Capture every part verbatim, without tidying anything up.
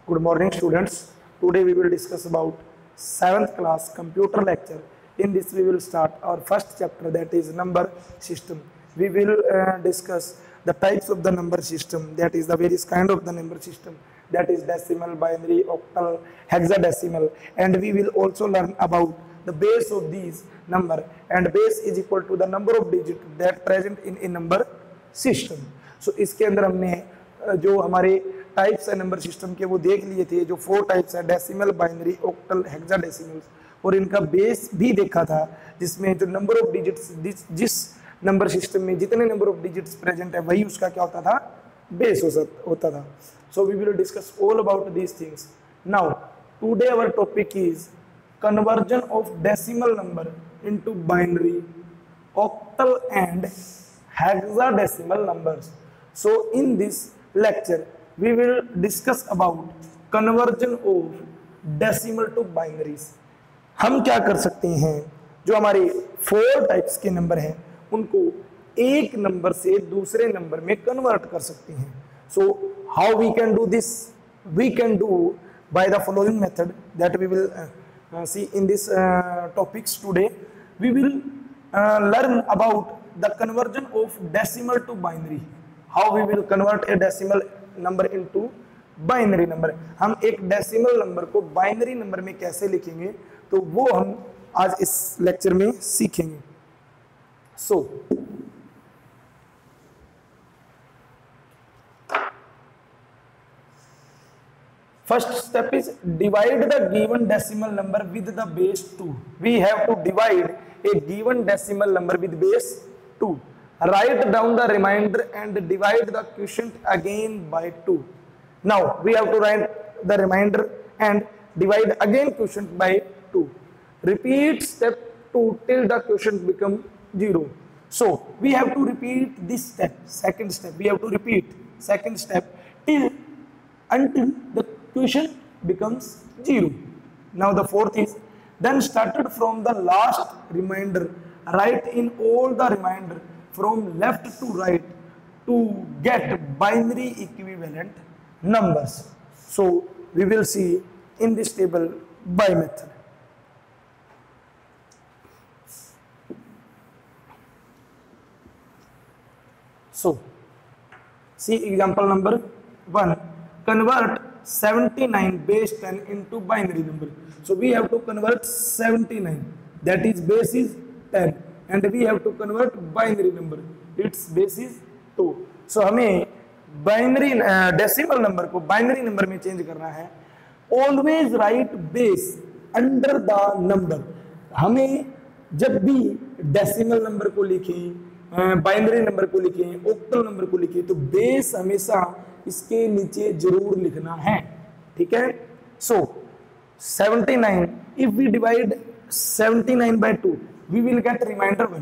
Good morning, students. Today we will discuss about seventh class computer lecture. In this we will start our first chapter, that is number system. We will uh, discuss the types of the number system, that is the various kind of the number system, that is decimal, binary, octal, hexadecimal, and we will also learn about the base of these number, and base is equal to the number of digit that present in a number system. So इसके अंदर हमने जो हमारे types है number system के वो देख लिए थे, जो फोर टाइप्स है, डेसिमल, बाइनरी, ऑक्टल, हेक्साडेसिमल, और इनका बेस भी देखा था, जिसमें जो नंबर ऑफ डिजिट्स जिस नंबर सिस्टम में जितने नंबर ऑफ डिजिट्स प्रेजेंट है वही उसका क्या होता था, बेस होता था. So we will discuss all about these things. Now today our topic is conversion of decimal number into binary, octal and hexadecimal numbers. So in this lecture we will discuss about conversion of decimal to binaries. हम क्या कर सकते हैं, जो हमारे four types के number हैं उनको एक नंबर से दूसरे नंबर में कन्वर्ट कर सकते हैं. So how we can do this? We can do by the following method that we will uh, Uh, see in this uh, topics today. We will uh, learn about the conversion of decimal to binary. How we will convert a decimal number into binary number. हम एक decimal number को binary number में कैसे लिखेंगे, तो वो हम आज इस lecture में सीखेंगे. So first step is divide the given decimal number with the base two. We have to divide a given decimal number with base two. Write down the remainder and divide the quotient again by two. Now we have to write the remainder and divide again quotient by two. Repeat step two till the quotient become zero. So we have to repeat this step, second step. We have to repeat second step till until the quotient becomes zero. Now the fourth is then started from the last remainder, write in all the remainder from left to right to get binary equivalent numbers. So we will see in this table by method. So see example number one, convert seventy-nine base ten into binary number. So we have to convert seventy-nine, that is base is ten, and we have to convert binary number, its base is two. So हमें binary uh, decimal number को binary number में change करना है. Always write base under the number. हमें जब भी decimal number को लिखें, बाइनरी नंबर को लिखें, ऑक्टल नंबर को लिखें, तो बेस हमेशा इसके नीचे जरूर लिखना है, ठीक है. सो seventy-nine, if we divide seventy-nine by two, we will get remainder one.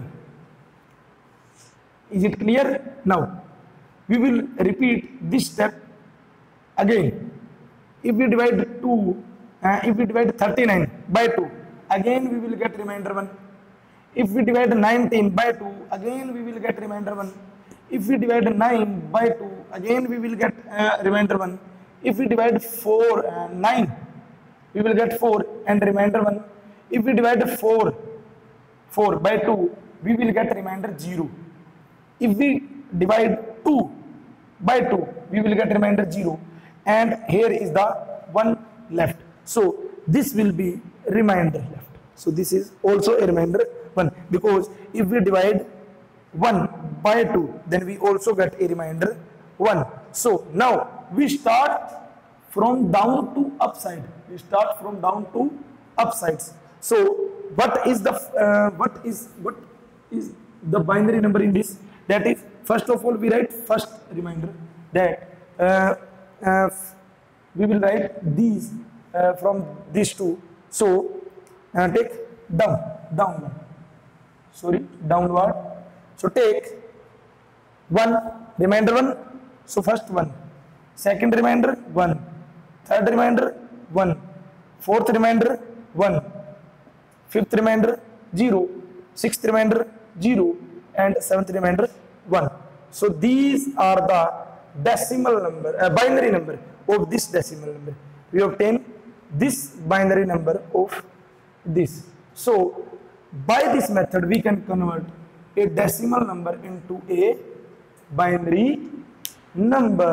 Is it clear? Now we will repeat this step again. If we divide two, uh, if we divide thirty-nine by two, again we will get remainder one. If we divide nineteen by two, again we will get remainder one. If we divide nine by two, again we will get uh, remainder one. If we divide four, uh, nine, we will get four and remainder one. If we divide four, four by two, we will get remainder zero. If we divide two by two, we will get remainder zero. And here is the one left. So this will be remainder left. So this is also a remainder one, because if we divide one by two, then we also get a remainder one. So now we start from down to upside. We start from down to upsides. So what is the uh, what is what is the binary number in this? That is, first of all we write first remainder, that uh, uh, we will write these uh, from these two. So uh, take down downward. Sorry, downward. So take one, remainder one. So first one, second remainder one, third remainder one, fourth remainder one, fifth remainder zero, sixth remainder zero, and seventh remainder one. So these are the decimal number, uh, binary number of this decimal number. we obtain this binary number of this. So by this method we can convert a decimal number into a binary number.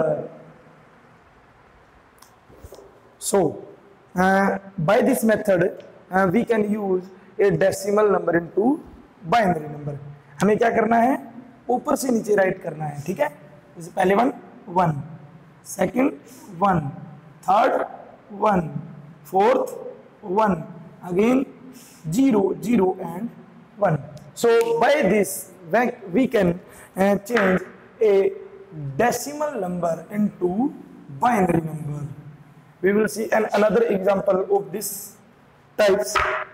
So uh, by this method uh, we can use a decimal number into binary number. हमें क्या करना है, ऊपर से नीचे right करना है, ठीक है। जैसे पहले one one, second one, third one, fourth one, again zero zero and one. So by this we can uh, change a decimal number into binary number. We will see an another example of this types.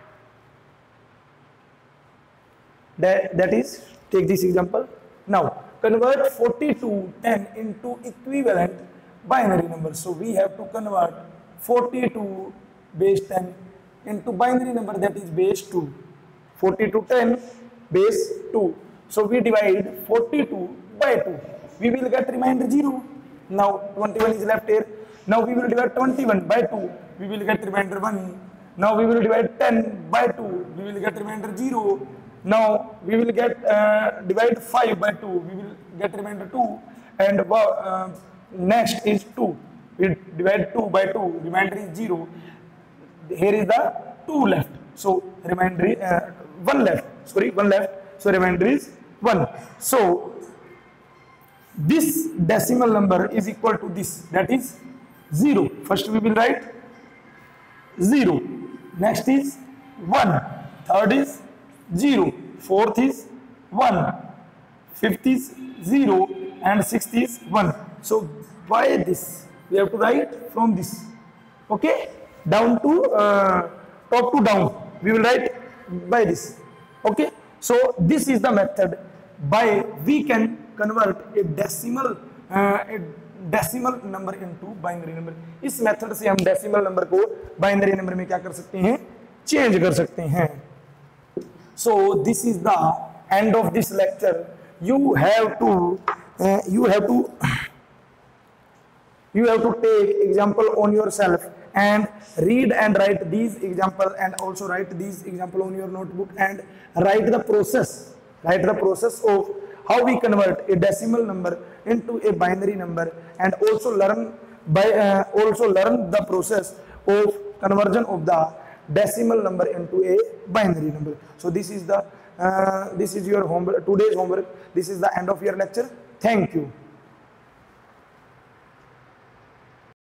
That, that is, take this example. Now convert forty to ten into equivalent binary number. So we have to convert forty to base ten into binary number, that is base two. forty to ten base two. So we divide forty-two by two. We will get remainder zero. Now twenty-one is left here. Now we will divide twenty-one by two. We will get remainder one. Now we will divide ten by two. We will get remainder zero. Now we will get uh, divide five by two. We will get remainder two. And uh, next is two. We divide two by two. Remainder is zero. Here is the two left. So remainder is uh, one left. Sorry, one left. So remainder is one. So this decimal number is equal to this. That is zero. First we will write zero. Next is one. Third is zero. Fourth is one. Fifth is zero. And sixth is one. So by this we have to write from this. Okay? Down to uh, top to down. We will write by this. Okay? So this is the method by we can convert a decimal uh, a decimal number into binary number. इस method से हम decimal number को binary number में क्या कर सकते हैं, change कर सकते हैं. So this is the end of this lecture. You have to uh, you have to you have to take example on yourself and read and write these example and also write these example on your notebook and write the process write the process of how we convert a decimal number into a binary number, and also learn by uh, also learn the process of conversion of the decimal number into a binary number. So this is the uh, this is your homework, today's homework. This is the end of your lecture. Thank you.